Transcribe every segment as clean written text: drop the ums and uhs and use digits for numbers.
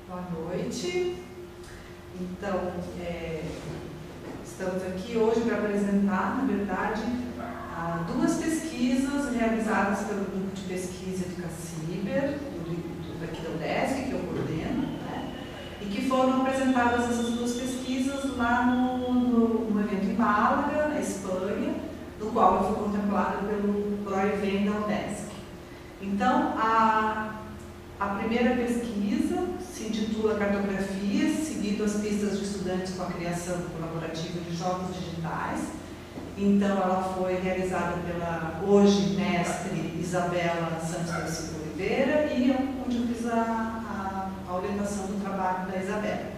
Boa noite. Então, estamos aqui hoje para apresentar, na verdade, duas pesquisas realizadas pelo grupo de pesquisa Educaciber, daqui da UDESC, que eu coordeno, né? E que foram apresentadas essas duas pesquisas lá no evento em Málaga, na Espanha, no qual eu fui contemplada pelo PROEVEN da UDESC. Então, a primeira pesquisa se intitula Cartografias, seguindo as pistas de estudantes com a criação colaborativa de jogos digitais. Então, ela foi realizada pela hoje mestre Isabela Santos da Silva Oliveira e onde eu fiz a orientação do trabalho da Isabela.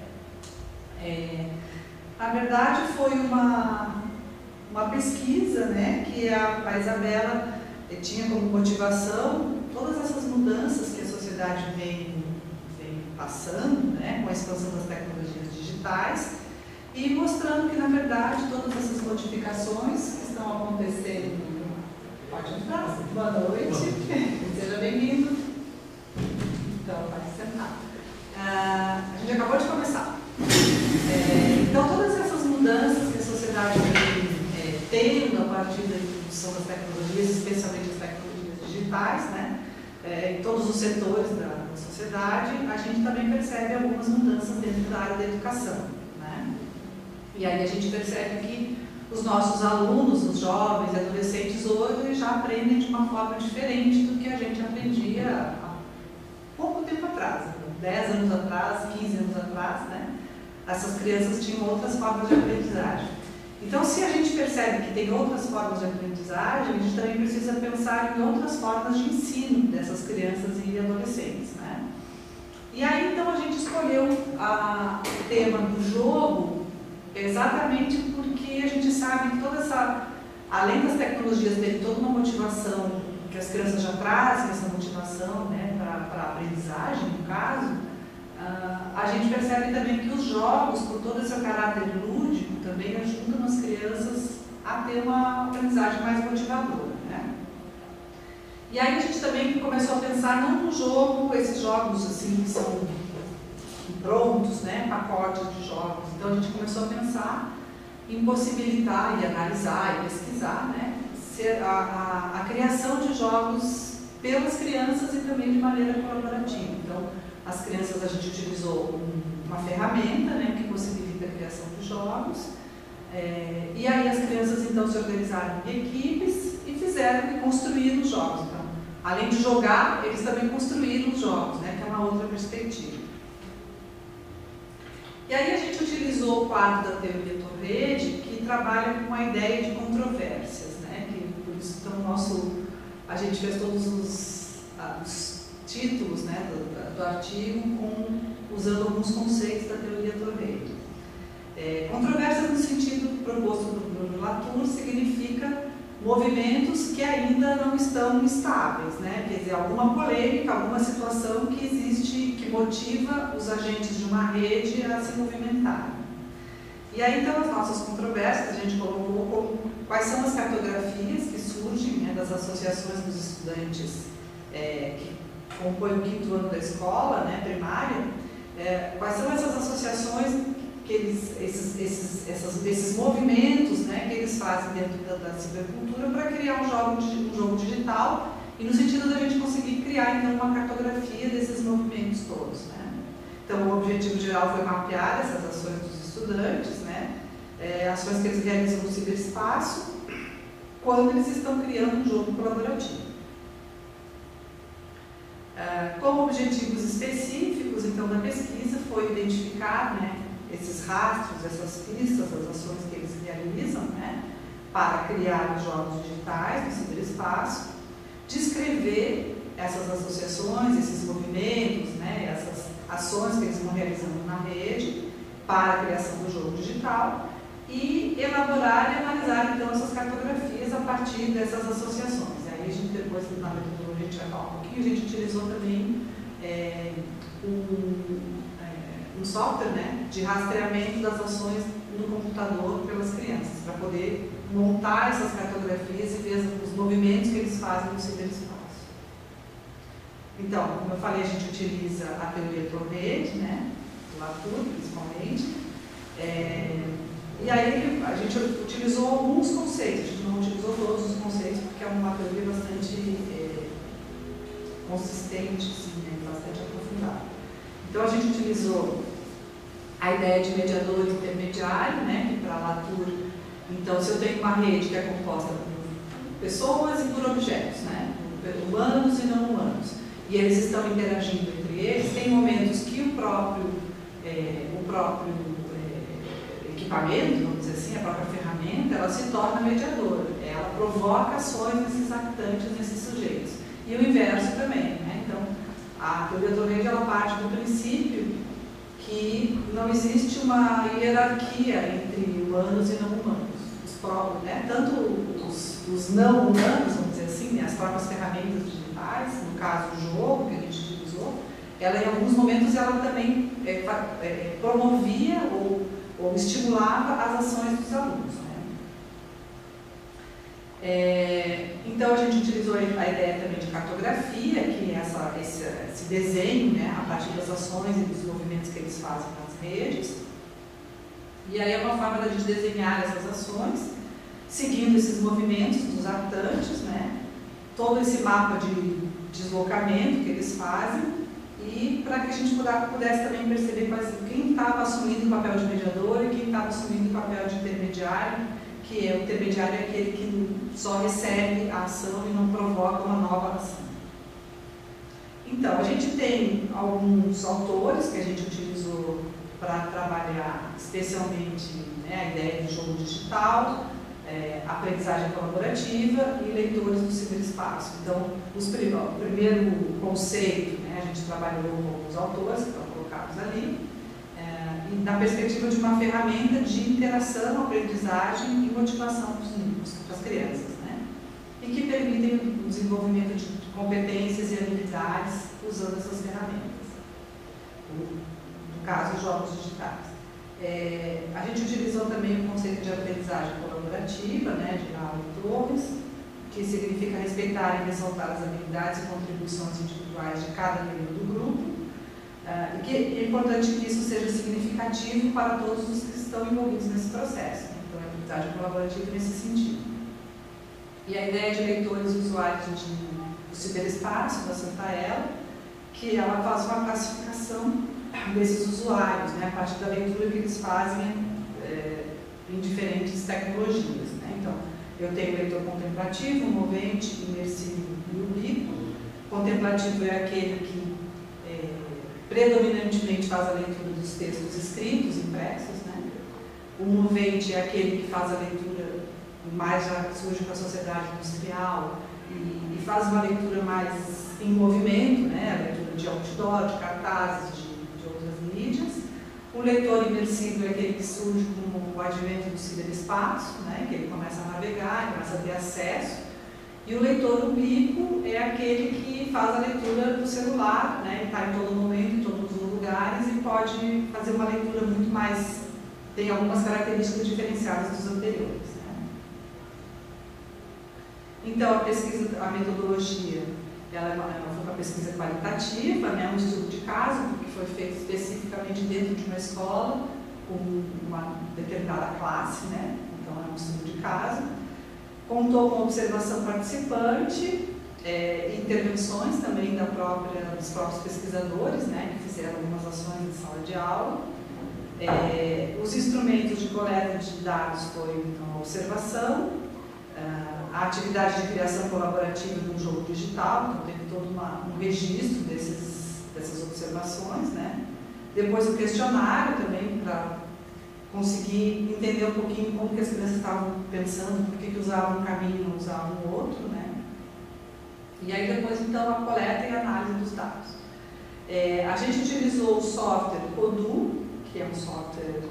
Na verdade, foi uma pesquisa, né, que a Isabela tinha como motivação todas essas mudanças que a sociedade vem passando, né, com a expansão das tecnologias digitais e mostrando que, na verdade, todas essas modificações que estão acontecendo... Pode entrar. Boa noite. Seja bem-vindo. Então, pode sentar. A gente acabou de começar. Então, todas essas mudanças que a sociedade vem tendo a partir da introdução das tecnologias, especialmente as tecnologias digitais, né, em todos os setores da sociedade, a gente também percebe algumas mudanças dentro da área da educação, né? E aí a gente percebe que os nossos alunos, os jovens e adolescentes hoje já aprendem de uma forma diferente do que a gente aprendia há pouco tempo atrás, 10 anos atrás, 15 anos atrás, né? Essas crianças tinham outras formas de aprendizagem. Então, se a gente percebe que tem outras formas de aprendizagem, a gente também precisa pensar em outras formas de ensino dessas crianças e adolescentes, né? E aí, então, a gente escolheu o tema do jogo exatamente porque a gente sabe que além das tecnologias terem toda uma motivação, que as crianças já trazem essa motivação, né, para a aprendizagem, no caso, a gente percebe também que os jogos, por todo esse caráter lúdico, também ajudam as crianças a ter uma aprendizagem mais motivadora, né? E aí a gente também começou a pensar não no jogo, esses jogos assim que são prontos, né, pacotes de jogos. Então a gente começou a pensar em possibilitar e analisar e pesquisar, né, a criação de jogos pelas crianças e também de maneira colaborativa. Então, as crianças, a gente utilizou uma ferramenta, né, que possibilita a criação de jogos, e aí as crianças então se organizaram em equipes e construíram os jogos. Então, além de jogar, eles também construíram os jogos, né, que é uma outra perspectiva. E aí a gente utilizou o quadro da teoria Torrede, que trabalha com a ideia de controvérsias, né, que por isso então a gente fez todos os títulos, né, do artigo usando alguns conceitos da teoria Torrede. Controvérsias no sentido proposto do Latour significa movimentos que ainda não estão estáveis, né? Quer dizer, alguma polêmica, alguma situação que existe, que motiva os agentes de uma rede a se movimentarem. E aí, então, as nossas controvérsias, a gente colocou como quais são as cartografias que surgem, né, das associações dos estudantes que compõem o 5º ano da escola, né, primária, quais são essas associações, esses movimentos, né, que eles fazem dentro da cibercultura para criar um jogo digital e no sentido da gente conseguir criar então uma cartografia desses movimentos todos, né? Então o objetivo geral foi mapear essas ações dos estudantes, né, ações que eles realizam no ciberespaço quando eles estão criando um jogo colaborativo. Como objetivos específicos então da pesquisa foi identificar, né, esses rastros, essas pistas, as ações que eles realizam, né, para criar os jogos digitais no ciberespaço, descrever essas associações, esses movimentos, né, essas ações que eles vão realizando na rede para a criação do jogo digital e elaborar e analisar então essas cartografias a partir dessas associações. Aí a gente depois, na metodologia, a gente vai falar um pouquinho, a gente utilizou também um software, né, de rastreamento das ações no computador pelas crianças, para poder montar essas cartografias e ver os movimentos que eles fazem no ciberespaço. Então, como eu falei, a gente utiliza a teoria Torrede, né? Latour, principalmente. E aí a gente utilizou alguns conceitos, a gente não utilizou todos os conceitos, porque é uma teoria bastante consistente, sim, né? Bastante aprofundada. Então, a gente utilizou a ideia de mediador intermediário, né? Que para Latour, então, se eu tenho uma rede que é composta por pessoas e por objetos, né? Humanos e não humanos, e eles estão interagindo entre eles, tem momentos que o próprio equipamento, vamos dizer assim, a própria ferramenta, ela se torna mediadora, ela provoca ações nesses actantes, nesses sujeitos. E o inverso também, né? Então, a teoria Torrede, ela parte do princípio que não existe uma hierarquia entre humanos e não humanos. Né? Tanto os não humanos, vamos dizer assim, né? As próprias ferramentas digitais, no caso o jogo que a gente utilizou, ela em alguns momentos ela também promovia ou estimulava as ações dos alunos. Né? Então a gente utilizou a ideia também de cartografia, que é esse desenho, né? A partir das ações e dos movimentos que eles fazem nas redes. E aí é uma forma da gente desenhar essas ações, seguindo esses movimentos dos actantes, né? Todo esse mapa de deslocamento que eles fazem, e para que a gente pudesse também perceber quem estava assumindo o papel de mediador e quem estava assumindo o papel de intermediário, que o intermediário é aquele que só recebe a ação e não provoca uma nova ação. Então, a gente tem alguns autores que a gente utilizou para trabalhar especialmente, né, a ideia do jogo digital, aprendizagem colaborativa e leitores do ciberespaço. Então, o primeiro conceito, né, a gente trabalhou com os autores que estão colocados ali, e na perspectiva de uma ferramenta de interação, aprendizagem e motivação para as crianças, né, e que permitem o desenvolvimento de competências e habilidades usando essas ferramentas. No caso, os jogos digitais. A gente utilizou também o conceito de aprendizagem colaborativa, né, de Alan Torres, que significa respeitar e ressaltar as habilidades e contribuições individuais de cada membro do grupo, e que é importante que isso seja significativo para todos os que estão envolvidos nesse processo. Né? Então, a aprendizagem colaborativa nesse sentido. E a ideia de leitores e usuários do ciberespaço, da Santaella, que ela faz uma classificação desses usuários, né, a partir da leitura que eles fazem em diferentes tecnologias. Né? Então, eu tenho o leitor contemplativo, movente, imersivo e ubíquo. Contemplativo é aquele que predominantemente faz a leitura dos textos escritos, impressos. Né? O movente é aquele que faz a leitura, mais já surge com a sociedade industrial, e faz uma leitura mais em movimento, né? A leitura de outdoor, de cartazes, de outras mídias. O leitor imersivo é aquele que surge com o advento do ciberespaço, né? Que ele começa a navegar, começa a ter acesso. E o leitor ubíquo é aquele que faz a leitura do celular, né? Está em todo momento, em todos os lugares, e pode fazer uma leitura muito mais, tem algumas características diferenciadas dos anteriores. Então, a metodologia, ela foi uma pesquisa qualitativa, né, um estudo de caso, que foi feito especificamente dentro de uma escola, com uma determinada classe, né, então é um estudo de caso. Contou com observação participante, intervenções também dos próprios pesquisadores, né, que fizeram algumas ações em sala de aula. Os instrumentos de coleta de dados foi, então, a observação, a atividade de criação colaborativa de um jogo digital, então teve todo um registro dessas observações, né? Depois o questionário também, para conseguir entender um pouquinho como que as crianças estavam pensando, por que usavam um caminho e não usavam o outro, né? E aí depois, então, a coleta e a análise dos dados. A gente utilizou o software Odoo, que é um software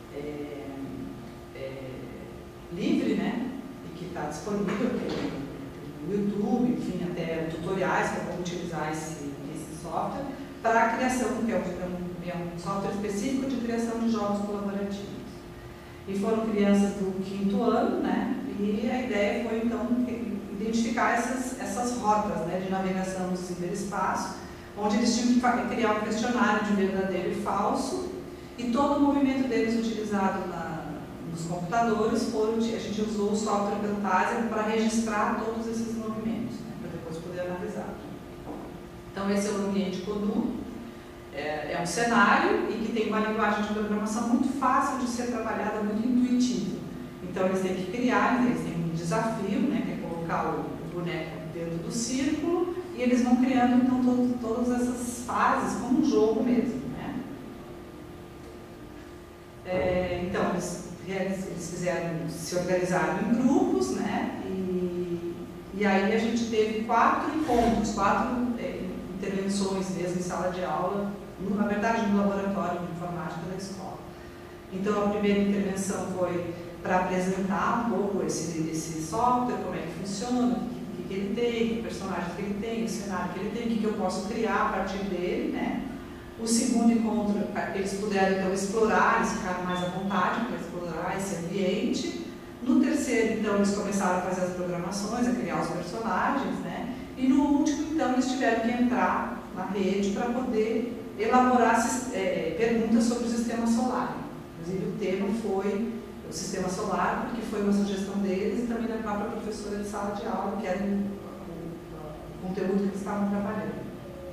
livre, né? Que está disponível no YouTube, enfim, até tutoriais para como utilizar esse software para a criação, que é um software específico de criação de jogos colaborativos. E foram crianças do 5º ano, né? E a ideia foi, então, identificar essas rotas, né, de navegação no ciberespaço onde eles tinham que criar um questionário de verdadeiro e falso, e todo o movimento deles utilizado nos computadores a gente usou o software Camtasia para registrar todos esses movimentos, né, para depois poder analisar. Então esse é o ambiente Codu, é um cenário e que tem uma linguagem de programação muito fácil de ser trabalhada, muito intuitiva. Então eles têm que criar, eles têm um desafio, né, que é colocar o boneco dentro do círculo, e eles vão criando então todas essas fases como um jogo mesmo, né? Então eles se organizaram em grupos, né? E aí a gente teve 4 encontros, 4 intervenções mesmo em sala de aula, na verdade no laboratório de informática da escola. Então a primeira intervenção foi para apresentar um pouco esse software, como é que funciona, o que ele tem, que personagens que ele tem, o cenário que ele tem, o que eu posso criar a partir dele, né? O segundo encontro, eles puderam então explorar, eles ficaram mais à vontade para explorar esse ambiente. No terceiro, então, eles começaram a fazer as programações, a criar os personagens, né? E no último, então, eles tiveram que entrar na rede para poder elaborar perguntas sobre o sistema solar. Inclusive, o tema foi o sistema solar, porque foi uma sugestão deles e também da própria professora de sala de aula, que era o conteúdo que eles estavam trabalhando.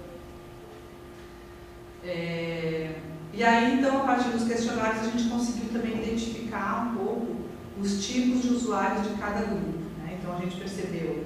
E aí, então, a partir dos questionários, a gente conseguiu também identificar um pouco os tipos de usuários de cada grupo, né? Então, a gente percebeu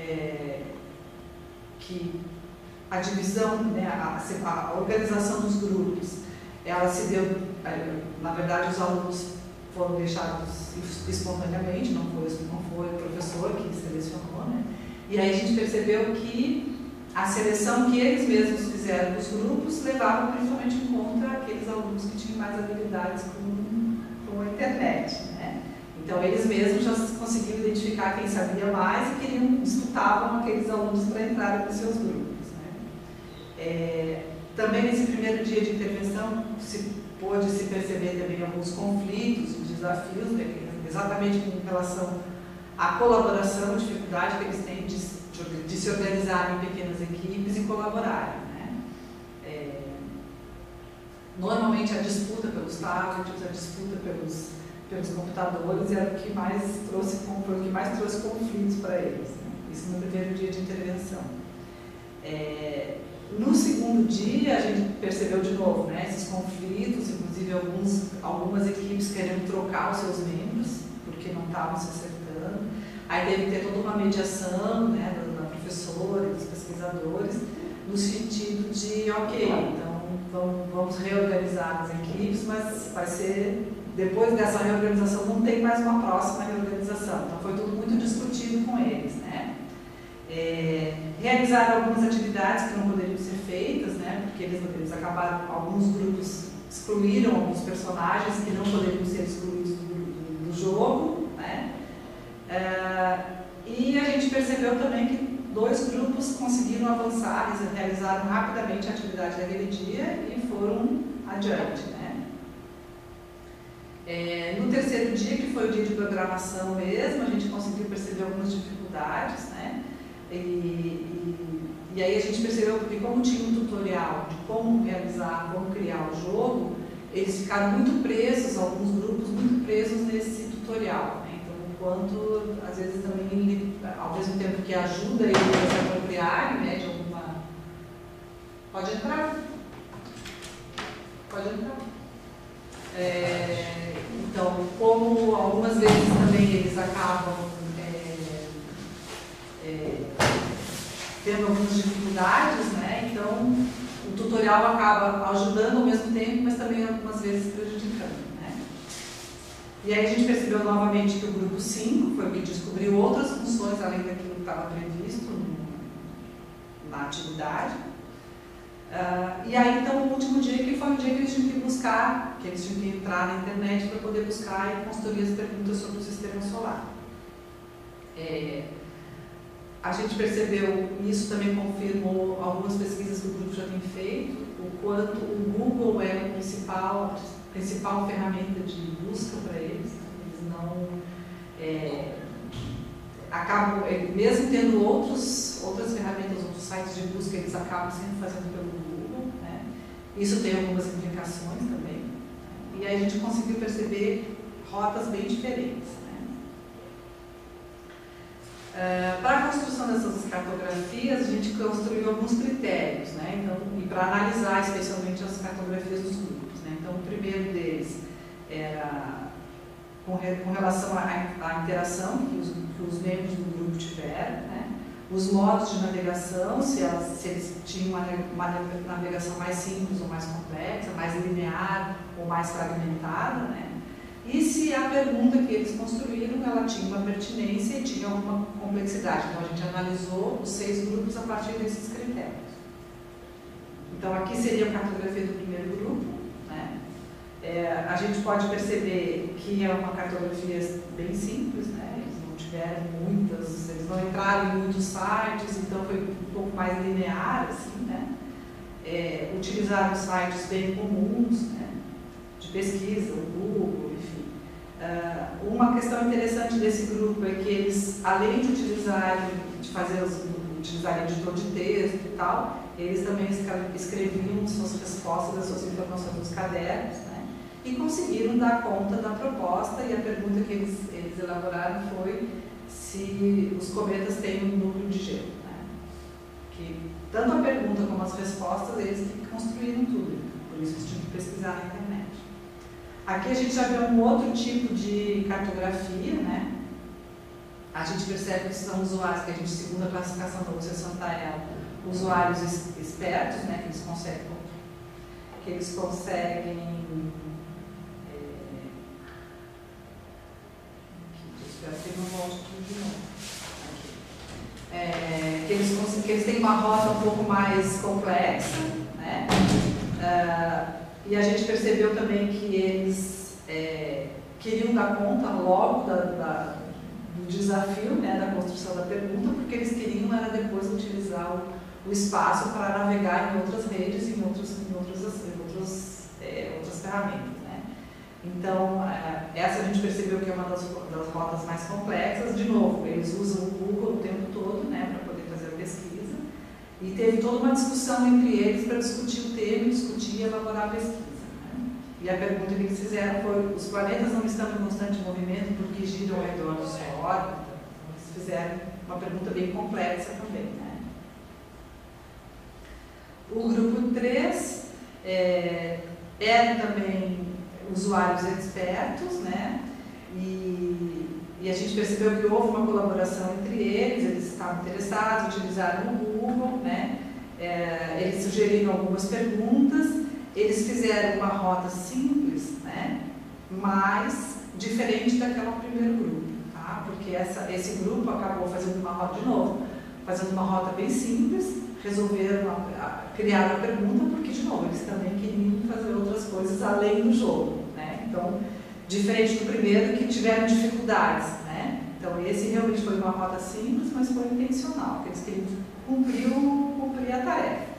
que a divisão, né, a organização dos grupos, ela se deu, na verdade, os alunos foram deixados espontaneamente, não foi o professor que selecionou, né? E aí a gente percebeu que a seleção que eles mesmos fizeram dos grupos levava principalmente em conta aqueles alunos que tinham mais habilidades com a internet, né? Então eles mesmos já conseguiram identificar quem sabia mais e disputavam aqueles alunos para entrar nos seus grupos, né? Também nesse primeiro dia de intervenção pôde se perceber também alguns conflitos, desafios, né, exatamente em relação à colaboração, a dificuldade que eles têm de se organizarem em pequenas equipes e colaborarem, né? Normalmente a disputa pelos tablets, a disputa pelos computadores era o que mais trouxe conflitos para eles, né? Isso no primeiro dia de intervenção. No segundo dia, a gente percebeu de novo, né, esses conflitos, inclusive algumas equipes querendo trocar os seus membros, porque não estavam se acertando. Aí teve que ter toda uma mediação, né, da professora e dos pesquisadores, no sentido de, ok, então vamos reorganizar as equipes, mas vai ser, depois dessa reorganização, não tem mais uma próxima reorganização. Então foi tudo muito discutido com eles, né? Realizaram algumas atividades que não poderiam ser feitas, né, porque eles acabaram, alguns grupos excluíram alguns personagens que não poderiam ser excluídos do jogo, né? E a gente percebeu também que 2 grupos conseguiram avançar, eles realizaram rapidamente a atividade daquele dia e foram adiante, né? No terceiro dia, que foi o dia de programação mesmo, a gente conseguiu perceber algumas dificuldades, né? E aí a gente percebeu que, como tinha um tutorial de como realizar, como criar o jogo, eles ficaram muito presos, alguns grupos muito presos nesse tutorial, né? Então, enquanto, às vezes, também, ao mesmo tempo que ajuda eles a se apropriarem, né, de alguma... Pode entrar? Pode entrar. Então, como algumas vezes também eles acabam tendo algumas dificuldades, né? Então o tutorial acaba ajudando ao mesmo tempo, mas também algumas vezes prejudicando, né? E aí a gente percebeu novamente que o grupo 5 foi o que descobriu outras funções além daquilo que estava previsto na atividade. E aí então o último dia, que foi o dia que eles tinham que buscar, que eles tinham que entrar na internet para poder buscar e construir as perguntas sobre o sistema solar. A gente percebeu, e isso também confirmou algumas pesquisas que o grupo já tem feito, o quanto o Google é a principal ferramenta de busca para eles. Eles não acabam, mesmo tendo outras ferramentas, outros os sites de busca eles acabam sempre fazendo pelo Google, né? Isso tem algumas implicações também. E aí a gente conseguiu perceber rotas bem diferentes. Para a construção dessas cartografias, a gente construiu alguns critérios, né? Então, e para analisar especialmente as cartografias dos grupos, né? Então, o primeiro deles era com relação à interação que os membros do grupo tiveram, né? Os modos de navegação, se eles tinham uma navegação mais simples ou mais complexa, mais linear ou mais fragmentada, né? E se a pergunta que eles construíram, ela tinha uma pertinência e tinha alguma complexidade. Então, a gente analisou os 6 grupos a partir desses critérios. Então, aqui seria a cartografia do primeiro grupo, né? A gente pode perceber que é uma cartografia bem simples, né? Eles não tiveram muitas, eles não entraram em muitos sites, então foi um pouco mais linear, assim, né? Utilizaram sites bem comuns, né? De pesquisa, o Google, enfim. Uma questão interessante desse grupo é que eles, além de utilizarem editor de texto e tal, eles também escreviam suas respostas, as suas informações nos cadernos, né? E conseguiram dar conta da proposta, e a pergunta que eles elaboraram foi se os cometas têm um núcleo de gelo, né? Que tanto a pergunta como as respostas, eles construíram tudo, por isso eles tinham que pesquisar na internet. Aqui a gente já vê um outro tipo de cartografia, né? A gente percebe que são usuários, que a gente, segundo a classificação da Lúcia Santarelli, usuários espertos, né? Que eles conseguem espero que não volte tudo de novo. Que eles têm uma rota um pouco mais complexa, né? E a gente percebeu também que eles queriam dar conta logo do desafio, né, da construção da pergunta, porque eles queriam era depois utilizar o espaço para navegar em outras redes, em outras ferramentas, né? Então, essa a gente percebeu que é uma das rotas mais complexas. De novo, eles usam o Google o tempo todo, né, para poder fazer a pesquisa. E teve toda uma discussão entre eles para discutir o tema, discutir e elaborar a pesquisa, né? E a pergunta que eles fizeram foi: os planetas não estão em constante movimento porque giram ao redor de sua órbita? Então, eles fizeram uma pergunta bem complexa também, né? O grupo 3 eram também usuários expertos, né? E a gente percebeu que houve uma colaboração entre eles estavam interessados, utilizaram o Google, né? Eles sugeriram algumas perguntas, eles fizeram uma rota simples, né? Mas diferente daquela primeiro grupo, tá? Porque esse grupo acabou fazendo uma rota de novo, fazendo uma rota bem simples, resolveram criar a pergunta porque, de novo, eles também queriam fazer outras coisas além do jogo, né? Então, diferente do primeiro, que tiveram dificuldades, né? Então, esse realmente foi uma rota simples, mas foi intencional, porque eles queriam cumprir a tarefa.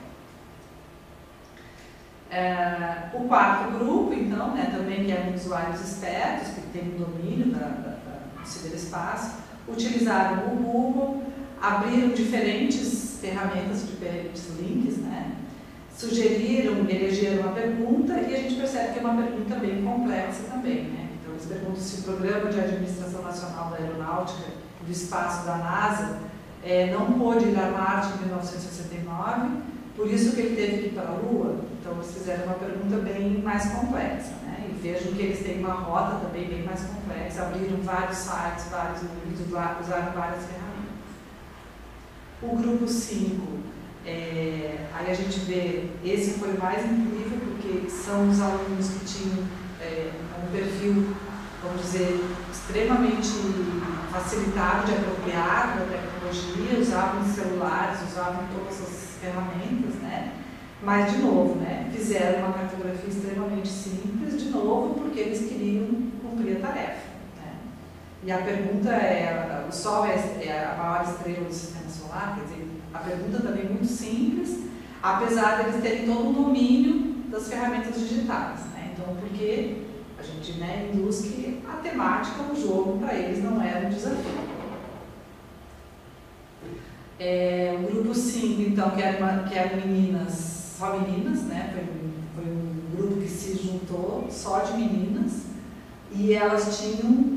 O quarto grupo, então, né, também que eram usuários espertos, que têm domínio do ciberespaço, utilizaram o Google, abriram diferentes ferramentas, diferentes links, né? Sugeriram, elegeram uma pergunta, e a gente percebe que é uma pergunta bem complexa também, né? Então, eles perguntam se o Programa de Administração Nacional da Aeronáutica e do Espaço da NASA não pôde ir a Marte em 1969, por isso que ele teve que ir para a Lua. Então, eles fizeram uma pergunta bem mais complexa, né? E vejam que eles têm uma rota também bem mais complexa, abriram vários sites, vários livros, usaram várias ferramentas. O grupo 5, aí a gente vê, esse foi o mais incrível, porque são os alunos que tinham um perfil, vamos dizer, extremamente facilitado de apropriar da tecnologia, usavam celulares, usavam todas as ferramentas, né? Mas, de novo, né, fizeram uma cartografia extremamente simples, de novo, porque eles queriam cumprir a tarefa, né? E a pergunta o Sol é a maior estrela do sistema solar, quer dizer, a pergunta também é muito simples, apesar de eles terem todo o domínio das ferramentas digitais, né? Então, porque a gente, né, induz que a temática do jogo para eles não era um desafio. O grupo 5, então, que eram meninas, só meninas, né? Foi um grupo que se juntou só de meninas, e elas tinham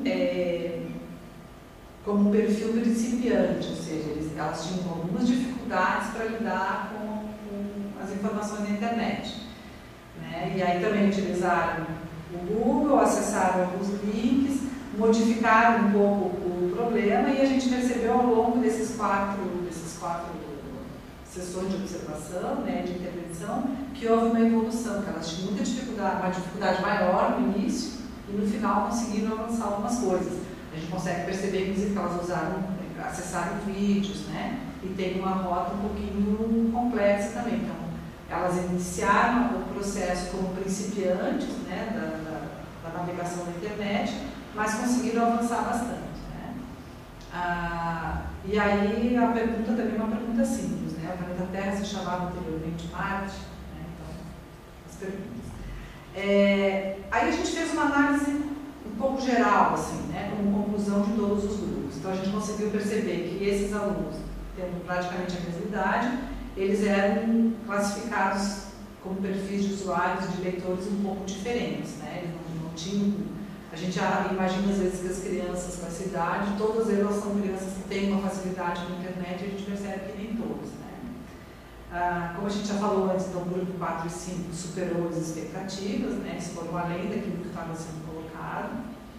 como perfil principiante, ou seja, elas tinham algumas dificuldades para lidar com as informações na internet, né? E aí também utilizaram o Google, acessaram alguns links, modificaram um pouco o problema, e a gente percebeu ao longo dessas quatro sessões de observação, né, de intervenção, que houve uma evolução, que elas tinham muita dificuldade, uma dificuldade maior no início, e no final conseguiram avançar algumas coisas. A gente consegue perceber, inclusive, que elas acessaram vídeos, né, e tem uma rota um pouquinho complexa também. Então, elas iniciaram o processo como principiantes, né, da navegação na internet, mas conseguiram avançar bastante, né. E aí a pergunta também é uma pergunta simples, né? O planeta Terra se chamava anteriormente Marte, né? Então, as perguntas. Aí a gente fez uma análise um pouco geral, assim, né? Como conclusão de todos os grupos. Então a gente conseguiu perceber que esses alunos, tendo praticamente a mesma idade, eles eram classificados como perfis de usuários, de leitores um pouco diferentes, né? Eles não tinham. A gente imagina às vezes que as crianças com essa idade, todas elas são crianças que têm uma facilidade na internet, e a gente percebe que nem todos, né? Como a gente já falou antes, então o grupo 4 e 5 superou as expectativas, né? Eles foram além daquilo que estava sendo colocado.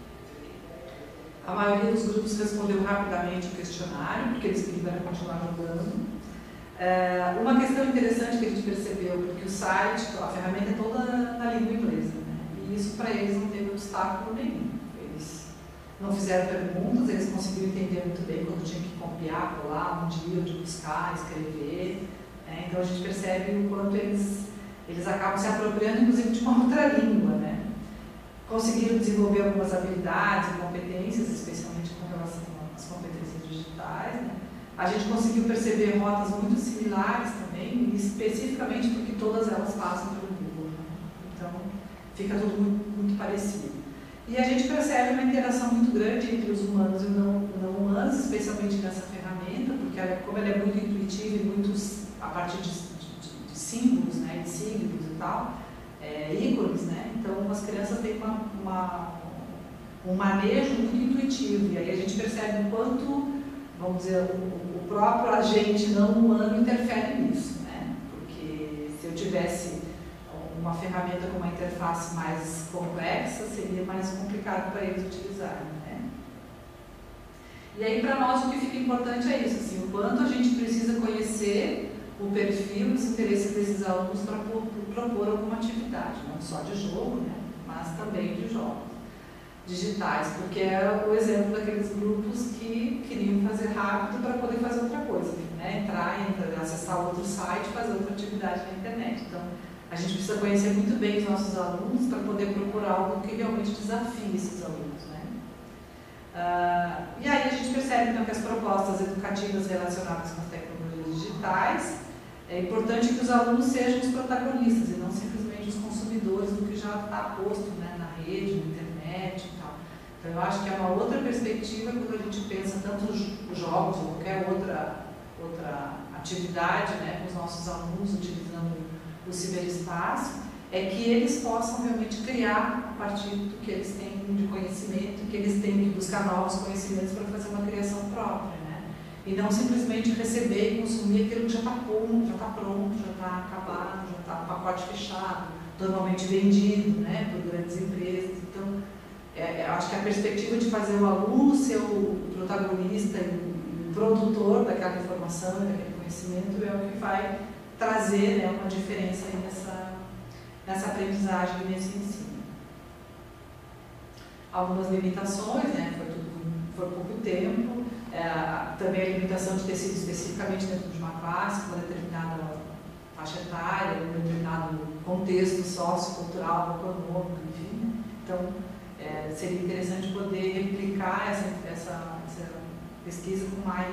A maioria dos grupos respondeu rapidamente o questionário, porque eles quiseram continuar jogando. Uma questão interessante que a gente percebeu, porque o site, a ferramenta é toda na língua inglesa, né? E isso para eles não teve obstáculo nenhum. Eles não fizeram perguntas, eles conseguiram entender muito bem quando tinha que copiar, colar, onde buscar, escrever, né? Então a gente percebe o quanto eles acabam se apropriando, inclusive, de uma outra língua, né? Conseguiram desenvolver algumas habilidades e competências, especialmente com relação às competências digitais, né? A gente conseguiu perceber rotas muito similares também, especificamente porque todas elas passam pelo Google, né? Então, fica tudo muito parecido. E a gente percebe uma interação muito grande entre os humanos e não humanos, especialmente nessa ferramenta, porque como ela é muito intuitiva e muito a partir de símbolos, né, de signos e tal, ícones, né? Então as crianças têm um manejo muito intuitivo, e aí a gente percebe o quanto, vamos dizer, o próprio agente não humano interfere nisso, né? Porque se eu tivesse uma ferramenta com uma interface mais complexa, seria mais complicado para eles utilizarem, né? E aí, para nós, o que fica importante é isso, assim, o quanto a gente precisa conhecer o perfil e os interesses desses alunos para propor alguma atividade, não só de jogo, né, mas também de jogos digitais, porque é o exemplo daqueles grupos que queriam fazer rápido para poder fazer outra coisa, né, entrar, acessar outro site, fazer outra atividade na internet. Então, a gente precisa conhecer muito bem os nossos alunos para poder procurar algo que realmente desafie esses alunos, né? E aí a gente percebe então que as propostas educativas relacionadas com as tecnologias digitais, é importante que os alunos sejam os protagonistas e não simplesmente os consumidores do que já está posto, né, na rede, na internet e tal. Então eu acho que é uma outra perspectiva quando a gente pensa tanto os jogos ou qualquer outra atividade, né, com os nossos alunos utilizando o ciberespaço, é que eles possam realmente criar a partir do que eles têm de conhecimento, que eles têm que buscar novos conhecimentos para fazer uma criação própria, né? E não simplesmente receber e consumir aquilo que já está pronto, já está acabado, já está no pacote fechado, normalmente vendido, né, por grandes empresas. Então, eu acho que a perspectiva de fazer o aluno ser o protagonista e o produtor daquela informação e daquele conhecimento é o que vai trazer, né, uma diferença aí nessa aprendizagem e nesse ensino. Algumas limitações, né, foi pouco tempo, também a limitação de ter sido especificamente dentro de uma classe, com uma determinada faixa etária, um determinado contexto sociocultural, econômico, enfim. Então, seria interessante poder replicar essa pesquisa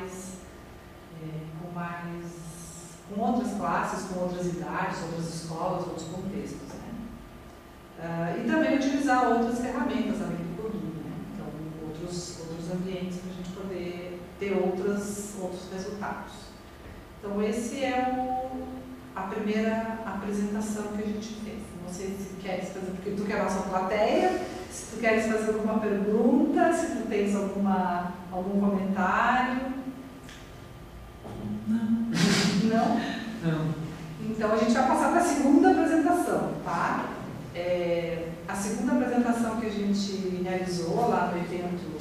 com outras classes, com outras idades, outras escolas, outros contextos, né? E também utilizar outras ferramentas além do Coding, né? Então, outros ambientes para a gente poder ter outros resultados. Então, esse é a primeira apresentação que a gente fez. Não sei se queres fazer, porque tu que é a nossa plateia, se tu queres fazer alguma pergunta, se tu tens algum comentário. Não. Não? Não. Então, a gente vai passar para a segunda apresentação, tá? A segunda apresentação que a gente realizou lá no evento...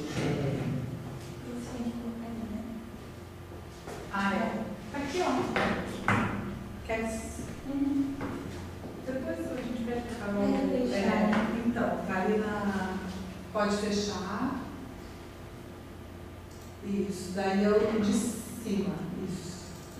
Tá aqui, ó. Queres? Depois a gente vai ficar então, tá ali na... Pode fechar. Isso, daí é o de cima. Isso.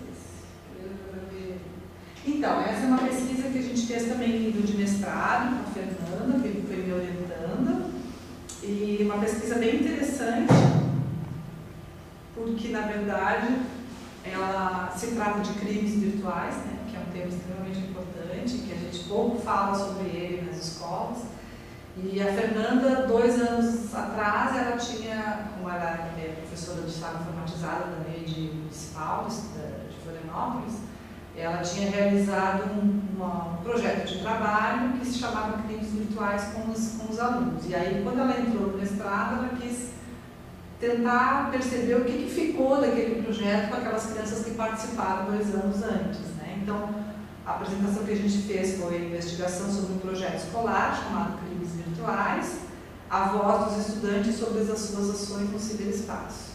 Então, essa é uma pesquisa que a gente fez também em nível de mestrado, com a Fernanda, que foi me orientando. E uma pesquisa bem interessante, porque, na verdade, ela se trata de crimes virtuais, né, que é um tema extremamente importante, que a gente pouco fala sobre ele nas escolas. E a Fernanda, 2 anos atrás, ela tinha, como ela é professora de Estado informatizada da rede municipal de Florianópolis, ela tinha realizado um projeto de trabalho que se chamava Crimes Virtuais com os alunos. E aí, quando ela entrou no mestrado, ela quis tentar perceber o que ficou daquele projeto com aquelas crianças que participaram 2 anos antes, né? Então, a apresentação que a gente fez foi a investigação sobre um projeto escolar chamado Crimes Virtuais, a voz dos estudantes sobre as suas ações no ciberespaço.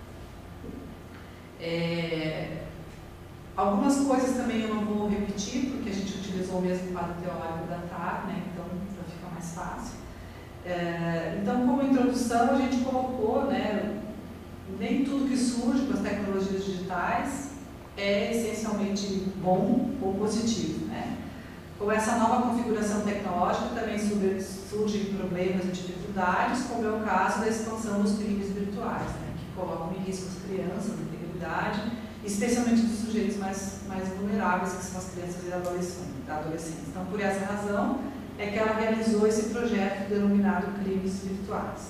Algumas coisas também eu não vou repetir, porque a gente utilizou o mesmo quadro teórico da TAR, né? Então fica mais fácil. Então, como introdução, a gente colocou, né, nem tudo que surge com as tecnologias digitais é essencialmente bom ou positivo, né? Com essa nova configuração tecnológica também surgem problemas e dificuldades, como é o caso da expansão dos crimes virtuais, né, que colocam em risco as crianças, a integridade, especialmente dos sujeitos mais vulneráveis, que são as crianças e adolescentes. Então, por essa razão, é que ela realizou esse projeto denominado Crimes Virtuais.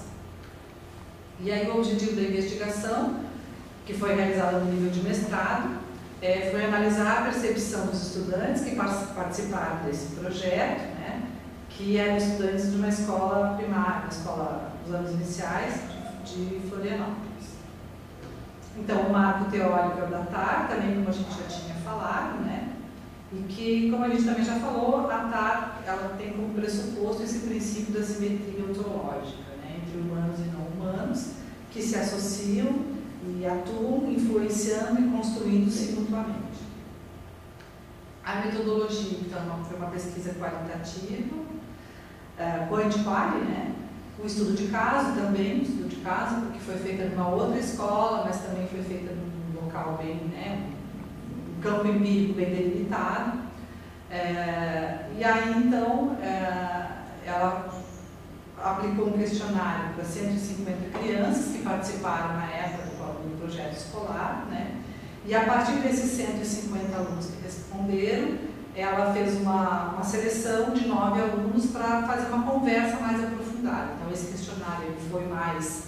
E aí o objetivo da investigação, que foi realizada no nível de mestrado, foi analisar a percepção dos estudantes que participaram desse projeto, né, que eram estudantes de uma escola primária, uma escola dos anos iniciais de Florianópolis. Então, o marco teórico é o da TAR, também como a gente já tinha falado, né? E que, como a gente também já falou, a TAR ela tem como pressuposto esse princípio da simetria ontológica, né? Entre humanos e não humanos, que se associam e atuam, influenciando e construindo simultaneamente. A metodologia, então, foi uma pesquisa qualitativa, quanti-quali, né? O estudo de caso também, porque foi feita numa outra escola, mas também foi feita num local bem, né, um campo empírico bem delimitado. E aí, então, ela aplicou um questionário para 150 crianças que participaram na época do projeto escolar, né, e a partir desses 150 alunos que responderam, ela fez uma seleção de 9 alunos para fazer uma conversa mais aprofundada. Então, esse questionário foi mais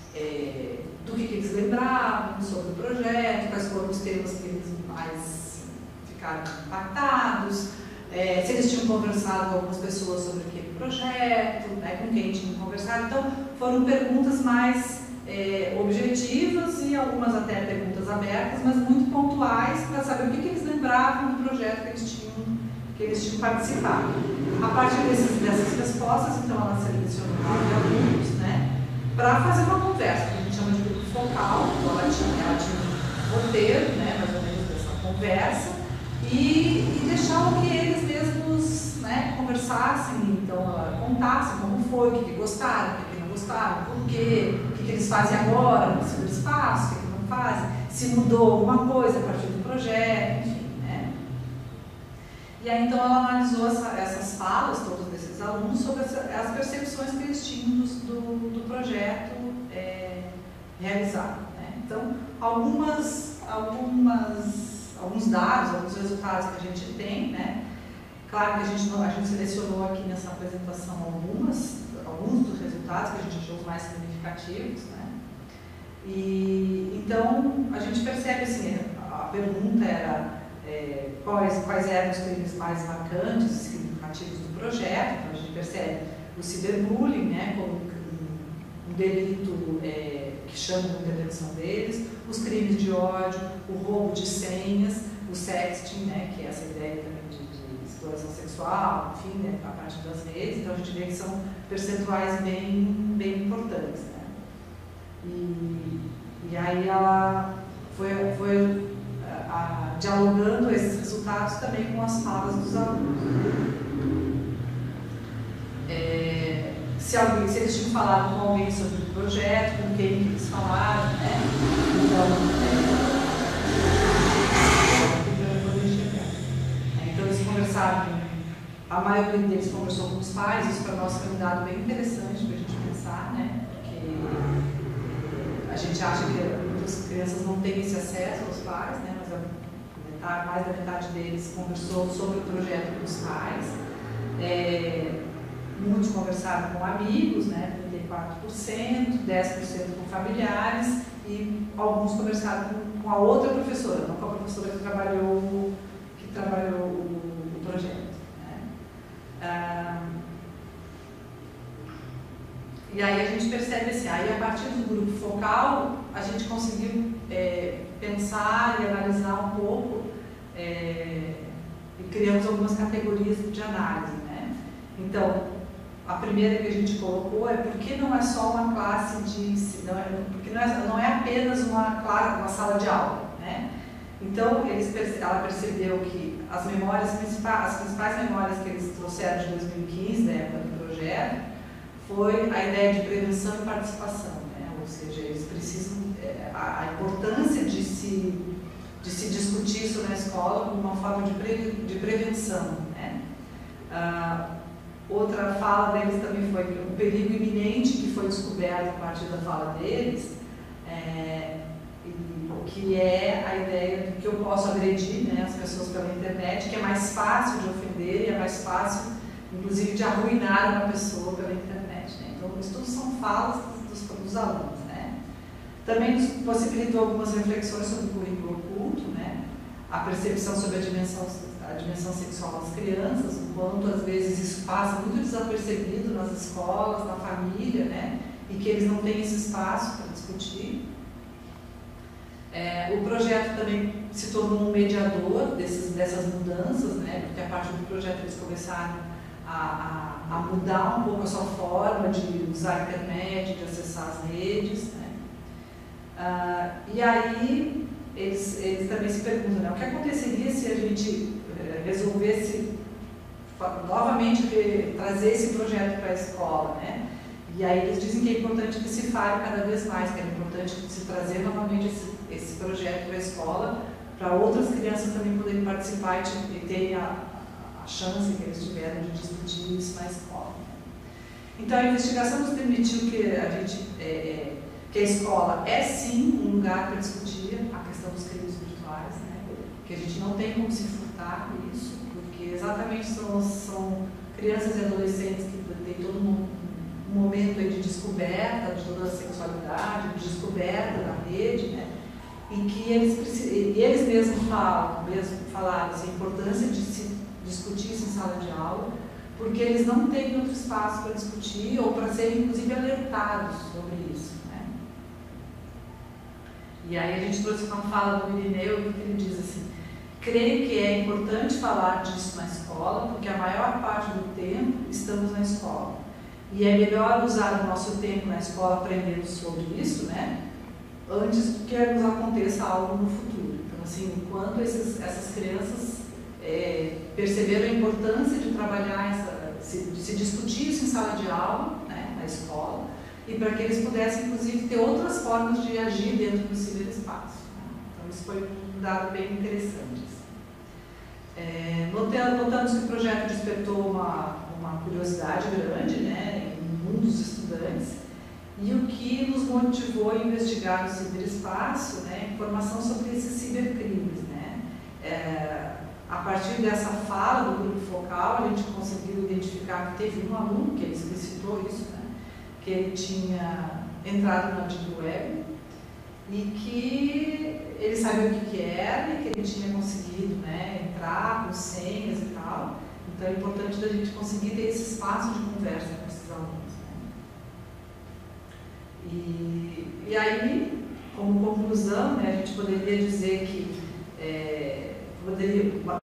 do que eles lembravam sobre o projeto, quais foram os temas que eles mais ficaram impactados, se eles tinham conversado com algumas pessoas sobre aquele projeto, né, com quem tinham conversado. Então, foram perguntas mais objetivas e algumas até perguntas abertas, mas muito pontuais para saber o que eles lembravam do projeto que eles tinham participado. A partir dessas respostas, então, ela selecionou 9 alunos, né, para fazer uma conversa, que a gente chama de grupo focal. Então, ela tinha um roteiro, né, mais ou menos dessa conversa, e deixavam que eles mesmos, né, conversassem, então, contassem como foi, o que gostaram, o que não gostaram, por quê, o que eles fazem agora no ciberespaço, o que não fazem, se mudou alguma coisa a partir do projeto, enfim, né. E aí, então, ela analisou essas falas, todos desses alunos, sobre as percepções que eles tinham do projeto realizado, né. Então, alguns dados, alguns resultados que a gente tem, né. Claro que a gente selecionou aqui nessa apresentação alguns dos resultados que a gente achou os mais significativos, né. E então a gente percebe assim, pergunta era quais eram os crimes mais marcantes, significativos do projeto. Então a gente percebe o ciberbullying, né, como um delito que chama a intervenção deles, os crimes de ódio, o roubo de senhas, o sexting, né, que é essa ideia também de exploração sexual, enfim, né, a parte das redes. Então a gente vê que são percentuais bem importantes, né. E aí ela foi dialogando esses resultados também com as falas dos alunos. Se eles tinham falado com alguém sobre o projeto, com quem eles falaram, né? Então eles conversaram, a maioria deles conversou com os pais. Isso para nós foi um dado bem interessante para a gente pensar, né? Porque a gente acha que muitas crianças não têm esse acesso aos pais, né? Mas mais da metade deles conversou sobre o projeto com os pais. Muitos conversaram com amigos, né, 34%, 10% com familiares, e alguns conversaram com a outra professora, não com a professora que trabalhou o projeto, né. E aí a gente percebe assim, aí a partir do grupo focal, a gente conseguiu pensar e analisar um pouco, e criamos algumas categorias de análise, né. Então, a primeira que a gente colocou é porque não é só uma classe porque não é apenas uma sala de aula, né? Então ela percebeu que as principais memórias que eles trouxeram de 2015, da época do projeto, foi a ideia de prevenção e participação, né? Ou seja, eles precisam a importância de se discutir isso na escola como uma forma de prevenção, né? Outra fala deles também foi o perigo iminente que foi descoberto a partir da fala deles, que é a ideia de que eu posso agredir, né, as pessoas pela internet, que é mais fácil de ofender e é mais fácil, inclusive, de arruinar uma pessoa pela internet, né? Então, isso tudo são falas dos alunos, né? Também nos possibilitou algumas reflexões sobre o currículo oculto, né? A percepção sobre a dimensão sexual das crianças, o quanto às vezes isso passa muito desapercebido nas escolas, na família, né? E que eles não têm esse espaço para discutir. O projeto também se tornou um mediador dessas mudanças, né? Porque a partir do projeto eles começaram a mudar um pouco a sua forma de usar a internet, de acessar as redes, né? E aí eles também se perguntam, né? O que aconteceria se a gente resolvesse novamente trazer esse projeto para a escola, né? E aí eles dizem que é importante que se fale cada vez mais, que é importante se trazer novamente esse projeto para a escola, para outras crianças também poderem participar e terem a chance que eles tiveram de discutir isso na escola. Então a investigação nos permitiu que a escola é sim um lugar para discutir a questão dos crimes virtuais, né? Que a gente não tem como se furtar isso, porque exatamente são crianças e adolescentes que têm todo um momento aí de descoberta de toda a sexualidade, de descoberta da rede, né? E que eles mesmos falaram assim, a importância de se discutir isso em sala de aula, porque eles não têm outro espaço para discutir ou para serem, inclusive, alertados sobre isso, né? E aí a gente trouxe uma fala do Irineu, que ele diz assim: creio que é importante falar disso na escola, porque a maior parte do tempo estamos na escola. E é melhor usar o nosso tempo na escola aprendendo sobre isso, né? Antes que nos aconteça algo no futuro. Então, assim, enquanto essas crianças perceberam a importância de trabalhar, de se discutir isso em sala de aula, né, na escola, e para que eles pudessem, inclusive, ter outras formas de agir dentro do ciberespaço, né? Então, isso foi um dado bem interessante. Notamos que o projeto despertou uma curiosidade grande, né, em um dos estudantes, e o que nos motivou a investigar no ciberespaço, né, informação sobre esses cibercrimes, né. A partir dessa fala do grupo focal, a gente conseguiu identificar que teve um aluno que explicitou isso, né, que ele tinha entrado na Deep Web e que ele sabia o que era e que ele tinha conseguido, né, entrar com senhas e tal. Então é importante da gente conseguir ter esse espaço de conversa com esses alunos, né? E aí, como conclusão, né, a gente poderia dizer que